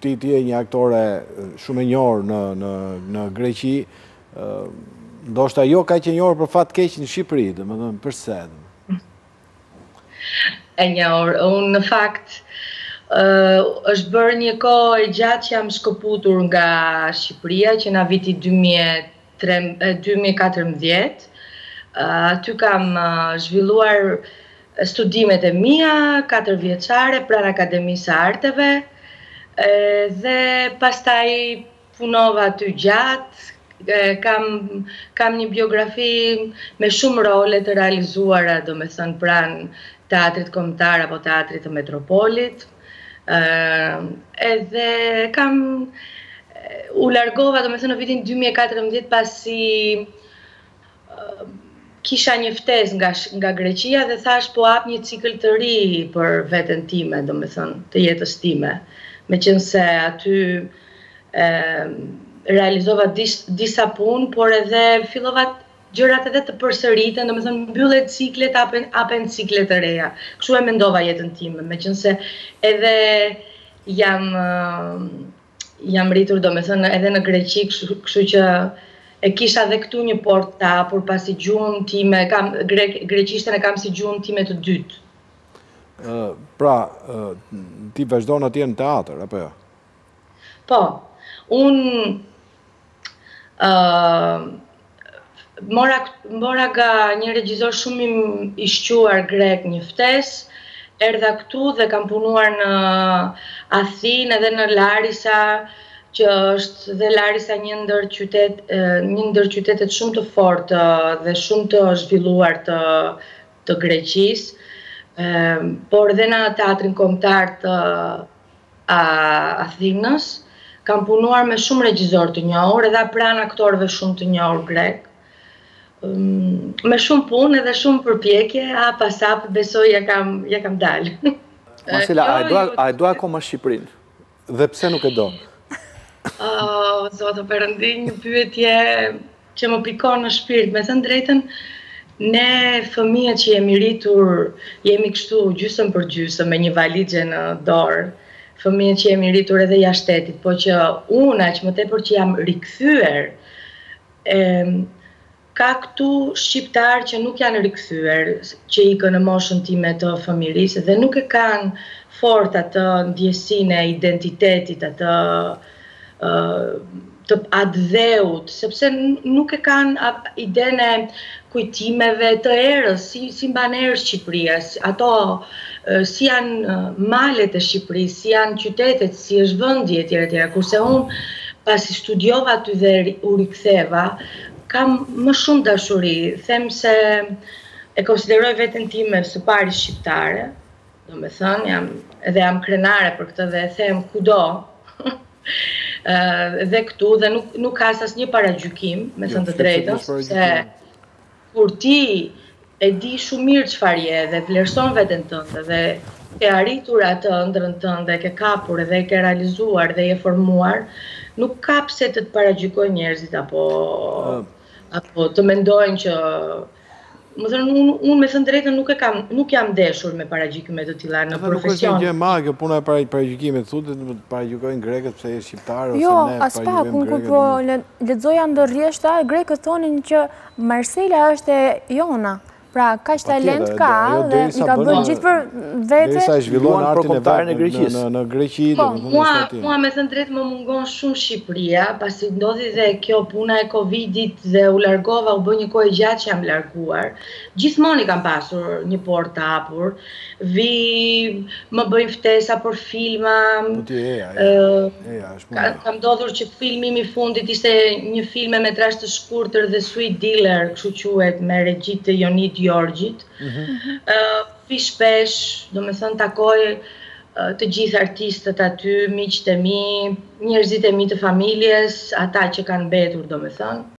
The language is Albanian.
ti je një aktore shumë e njohur në Greqi, ndoshta jo kaq e njohur për fat keq në Shqipëri, domethënë përse? E njohur, unë në fakt është bërë një kohë e gjatë që jam shkëputur nga Shqipëria, që nga viti 2014. Aty kam zhvilluar studimet e mia, 4 vjeçare, pranë Akademisë së Arteve, dhe pastaj punova aty gjatë. Kam një biografi me shumë role të realizuara, domethënë pranë teatrit kombëtar apo teatrit të Metropolit. Edhe u largova domethënë në vitin 2014 pasi kisha një ftesë nga Greqia dhe thash po hap një cikël të ri për veten time, domethënë të jetës time. Meqense aty realizova disa punë, por edhe fillova gjërat edhe të përsëriten, domethënë mbyllet ciklet, hapen cikle të reja. Kështu e mendova jetën time, meqense edhe jam rritur domethënë edhe në Greqi, kështu që e kisha dhe këtu një portë të hapur pasi gjuhën time, greqishten e kam si gjuhën time të dytë. Pra, ti vazhdon atje në teatr, apo jo? Po, unë mora nga një regjisor shumë i shquar grek një ftesë, erdha këtu dhe kam punuar në Athinë edhe në Larisa, që është dhe Larisa një ndër qytetet shumë të fortë dhe shumë të zhvilluar të Greqisë, por edhe në teatrin kombëtar të Athinës. Kam punuar me shumë regjisor të njohur, edhe pranë aktorëve shumë të njohur grek. Me shumë punë edhe shumë përpjekje, pas hap besoj ja kam dalë. Marcela, a e do akoma Shqipërinë? Dhe pse nuk e do? Zotë Perëndi, një pyetje që më pikon në shpirt. Me thënë drejtën, ne fëmijët që jemi rritur, jemi kështu gjysmë për gjysmë me një valixhe në dorë. Fëmijët që jemi rritur edhe jashtë shtetit, po që unë aq më tepër që jam rikthyer, ka këtu shqiptarë që nuk janë rikthyer, që ikën në moshën time të fëmirisë dhe nuk e kanë fort atë ndjesinë e identitetit, të atë sepse nuk e kanë idenë e kujtimeve të erës, si mban erës Shqipëria, ato si janë malet e Shqipërisë, si janë qytetet, si është vendi etj. Kurse unë pasi studiova aty dhe u riktheva, kam më shumë dashuri, them se e konsideroj veten time së pari shqiptare, domethënë edhe jam krenare për këtë dhe e them kudo, dhe këtu, dhe nuk ka asnjë paragjykim, me thënë të drejtën, se kur ti e di shumë mirë çfarë je dhe vlerëson veten tënde dhe ke arritur atë ëndrrën tënde, ke kapur dhe e ke realizuar dhe je formuar, nuk ka pse të të paragjykojnë njerëzit apo të mendojnë që unë me thënë drejtën nuk jam deshur me paragjykime të tilla në profesion. Nuk është një gjë e madhe kjo puna e paragjykimit, thotë të paragjykojnë grekët pse je shqiptar ose jo, ne as pak, unë kur po lexoja ndër rrjeshta, grekët thonin që Marcela është e jona. Pra, kaq talent ka dhe i ka bërë gjithë për vete. Derisa e zhvilluan artin e Greqisë. Në Greqi, mua me thënë drejtë më mungon shumë Shqipëria, pasi ndodhi dhe kjo puna e Covidit dhe u largova, u bë një kohë gjatë që jam larguar. Gjithmonë i kam pasur një portë të hapur. Më bëjnë ftesa për filma. Kam ndodhur që filmi i fundit ishte një film me metrazh të shkurtër dhe Sweet Dealer, kështu quhet, me regji të Jonit Gjorgjit. Vi shpesh, domethënë takoj të gjithë artistët aty, miqtë e mi, njerëzit e mi të familjes, ata që kanë mbetur domethënë.